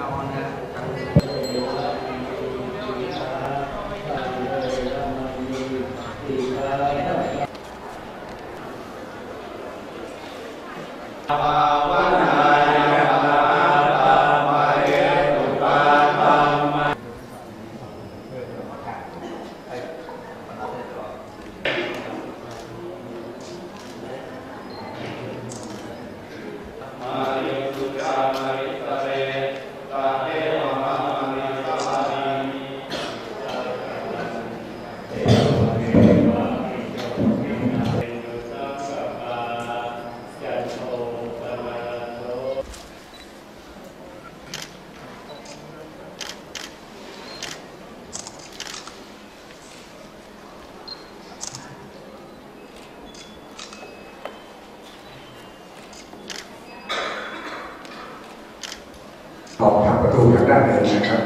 ออกทางประตูทางด้านเดินนะครับ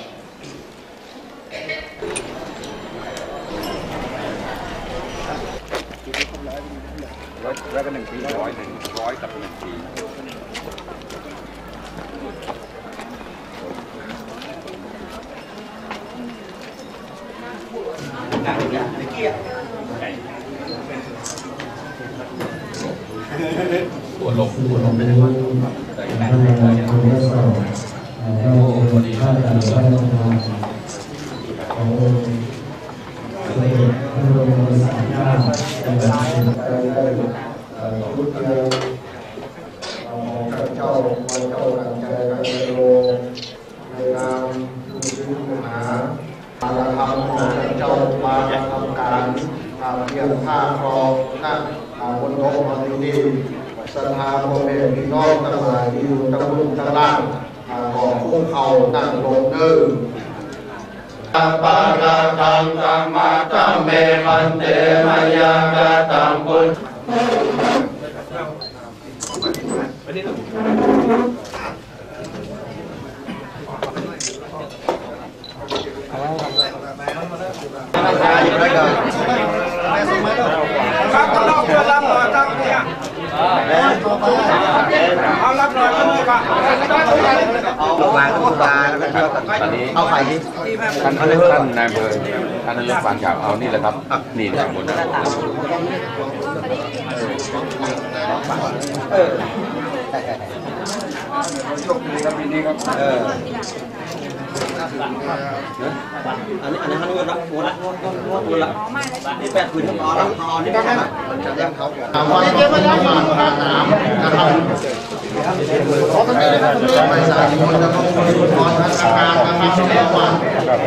ร้อยกับ1 ปี100กับ1 ปีปวดลงไม่ได้ว่าโอ้พอดีพระอาจารย์ของสมเด็จพระบรมศาสดาจังหวัดพุทธเจ้าเจ้าตั้งใจกันโลในนามผู้ชื่อมหาปาราธรรมของเจ้ามาทำการเพียงท่าครองนั่งบนโต๊ะมาที่นี่ศรัทธาพ่อแม่พี่น้องทั้งหลายที่อยู่ทั้งรุ่นทั้งล่างของคุ้งเขานั่งลงเดินตัมปาราตังตัมมาตัมเมมันเตมยังกะตัมปุญครับต้องรับเพื่อนรับหน่อยครับเนี่ยเอารับหน่อยก็เลยครับเอาวางตรงกลางแล้วก็เอาไข่ที่ท่านนายอำเภอท่านนายกฟังข่าวเอานี่แหละครับนี่ข้างบนโชคดีครับปีนี้ครับอันนี้มันวนละนี่8 ผืนอ๋อนี่ก็แค่จะยังเขาถามว่าเยอะมันต้องมาน้ำนะครับเพราะมันไม่ได้ไม่สายมันจะต้องมีอุปกรณ์ทางการนะครับเรียกว่า